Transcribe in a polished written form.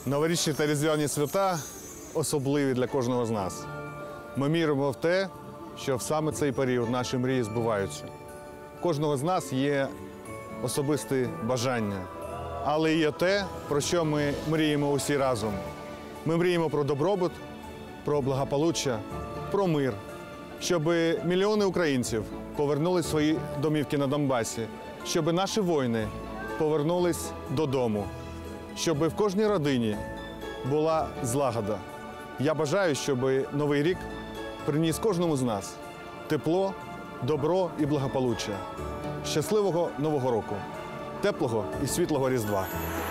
Новорічні та різдвяні свята особливі для кожного з нас. Ми віримо в те, що в саме цей період наші мрії збуваються. У кожного з нас є особисті бажання, але є те, про що ми мріємо усі разом. Ми мріємо про добробут, про благополуччя, про мир, щоб мільйони українців повернули свої домівки на Донбасі, щоб наші воїни повернулись додому, щоб в кожній родині була злагода. Я бажаю, щоб Новий рік приніс кожному з нас тепло, добро і благополуччя. Щасливого Нового року, теплого і світлого Різдва!